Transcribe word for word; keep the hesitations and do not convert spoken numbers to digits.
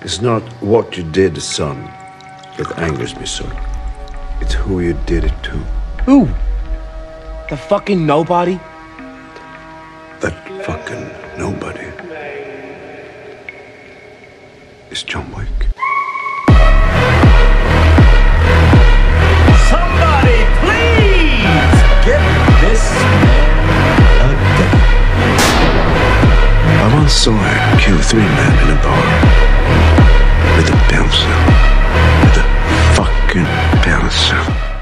It's not what you did, son, that angers me so. It's who you did it to. Who? The fucking nobody? That fucking nobody is John Wick. Somebody please give this man a date. I once saw her kill three men in a bar with a bouncer. With a fucking bouncer.